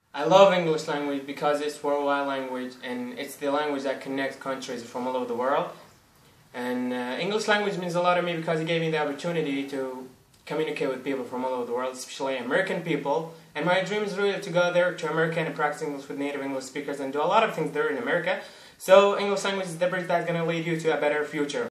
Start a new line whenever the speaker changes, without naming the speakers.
I love English language because it's worldwide language and it's the language that connects countries from all over the world. And English language means a lot to me because it gave me the opportunity to communicate with people from all over the world, especially American people. And my dream is really to go there to America and practice English with native English speakers and do a lot of things there in America. So English language is the bridge that's going to lead you to a better future.